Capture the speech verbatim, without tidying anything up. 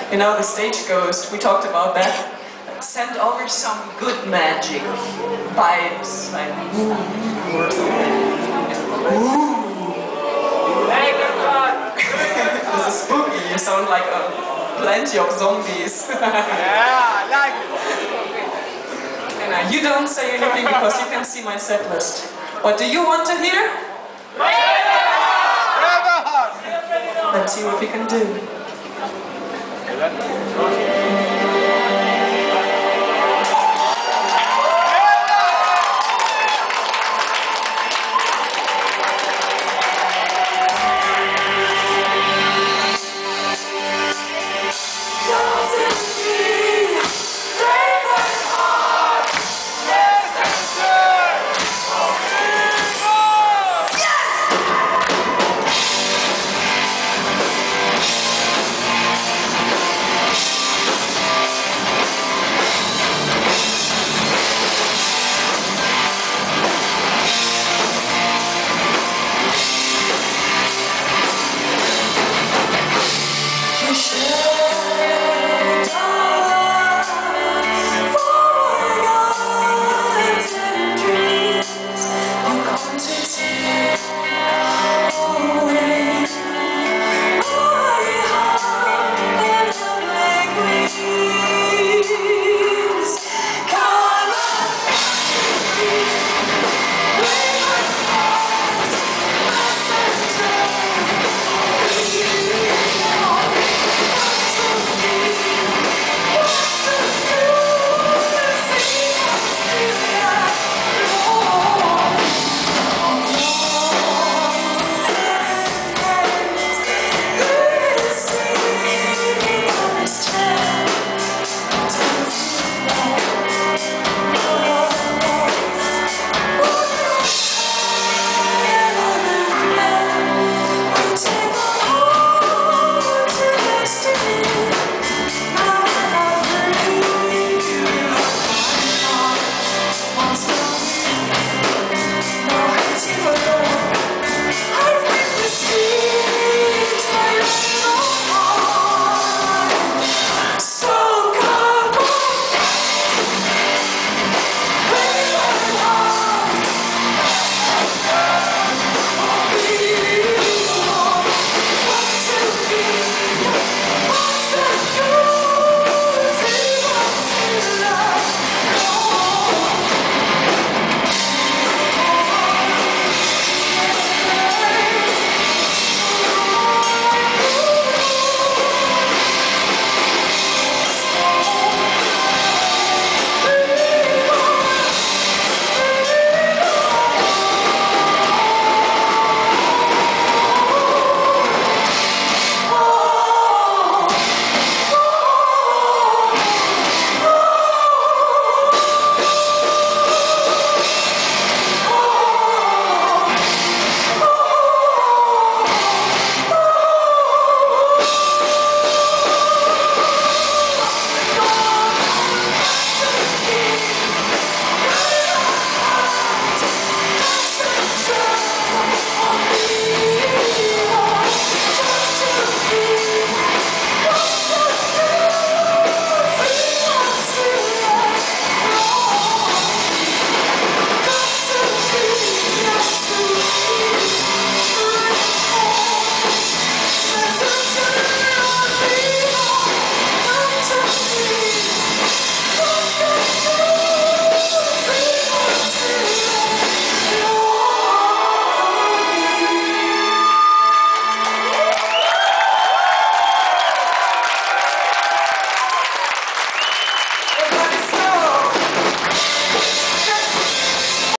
You know, the stage ghost, we talked about that. Send over some good magic vibes, like ooh, or something. Ooh. This is spooky, you sound like a plenty of zombies. Yeah, I like it. And, uh, you don't say anything because you can see my set list. What do you want to hear? Let's see what we can do.